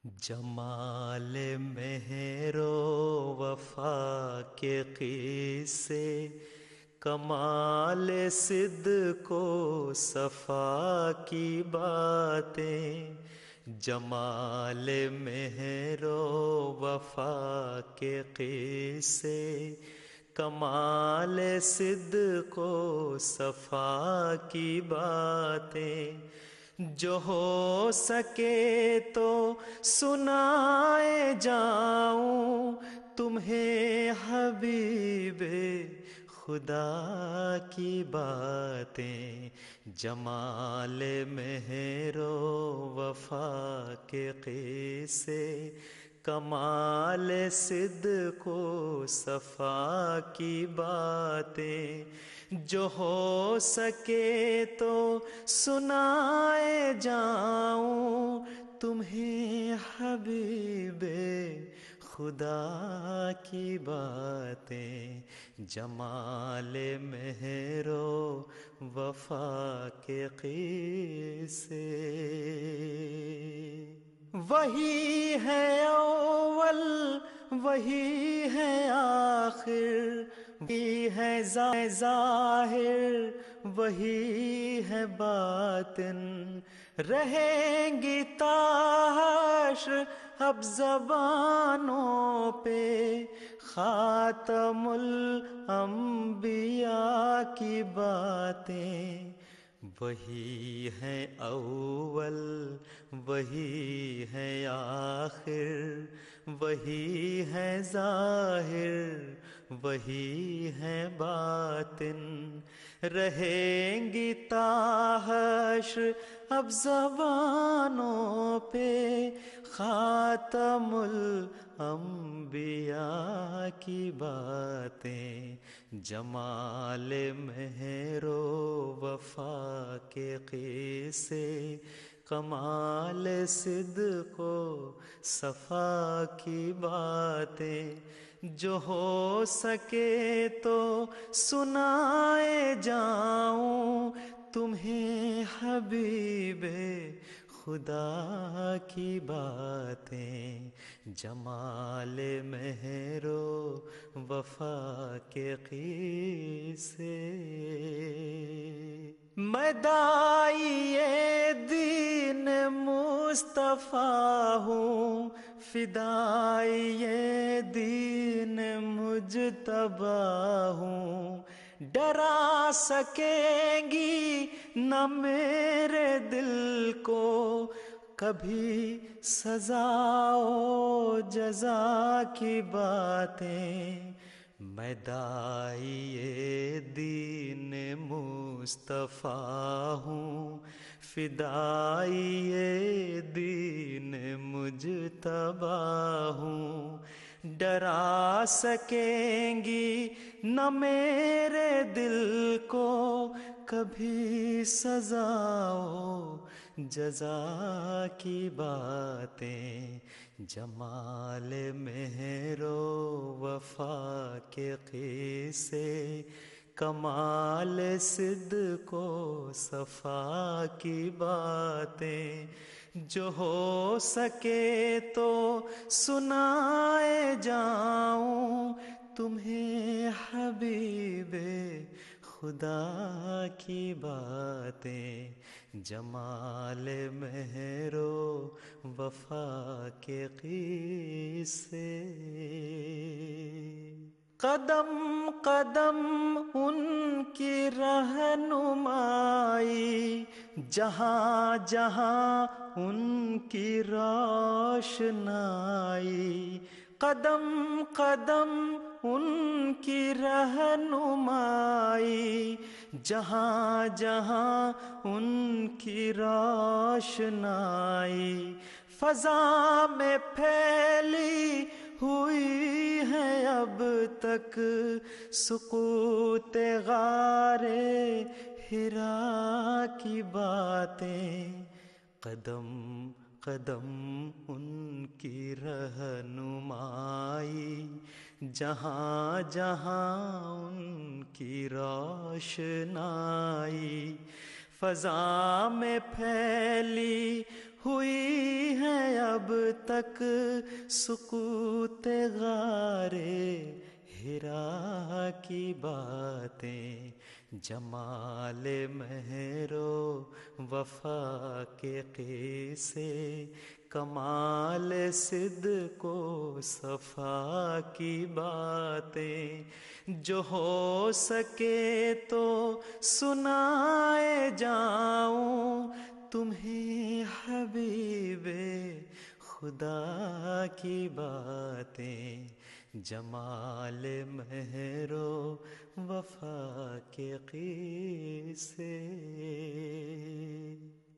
جمال مہر و وفا کے قصے، کمال صدق و صفا کی باتیں، جمال مہر و وفا کے قصے، کمال صدق و صفا کی باتیں، جو ہو سکے تو سنائے جاؤں تمہیں حبیب خدا کی باتیں، جمال مہر و وفا کے قصے، کمال صدق و صفا کی باتیں، جو ہو سکے تو سنائے جاؤں تمہیں حبیب خدا کی باتیں، جمال مہر و وفا کے قصے۔ وہی ہے اول وہی ہے آخر، وہی ہے ظاہر وہی ہے باطن، رہیں گی تا حشر اب زبانوں پہ خاتم الانبیاء کی باتیں، وہی ہے اول وہی ہے آخر وہی ہے ظاہر وہی ہے باطن، رہیں گی تا حشر اب زبانوں پہ خاتم الانبیاء کی باتیں، جمال مہر و وفا کے قصے، کمال صدق و صفا کی باتیں، جو ہو سکے تو سنائے جاؤں تمہیں حبیب خدا کی باتیں، جمال مہر و وفا کے قصے۔ میں داعی دین مصطفیٰ ہوں، فدائی دین مجتبی ہوں، ڈرا سکیں گی نہ میرے دل کو کبھی سزا و جزا کی باتیں، میں داعی دین مصطفیٰ ہوں، فدائی دین مجتبی ہوں، ڈرا سکیں گی نہ میرے دل کو کبھی سزا و جزا کی باتیں، جمال مہر و وفا کے قصے، کمال صدق و صفا کی باتیں، جو ہو سکے تو سنائے جاؤں تمہیں حبیب خدا کی باتیں، جمال مہر و وفا کے قصے۔ قدم قدم ان کی رہنمائی، جہاں جہاں ان کی روشنائی، قدم قدم ان کی رہنمائی، جہاں جہاں ان کی روشنائی، فضا میں پھیلی ہوئی ہے اب تک سقوط غار حرا کی باتیں، قدم قدم ان کی رہنمائی، جہاں جہاں ان کی روشنائی، فضا میں پھیلی ہوئی ہے اب اب تک سکوت غارے ہرا کی باتیں، جمال مہر و وفا کے قصے، کمال صدق و صفا کی باتیں، جو ہو سکے تو سنائے جاؤں تمہیں حبیب خدا کی باتیں، جمال مہر و وفا کے قصے۔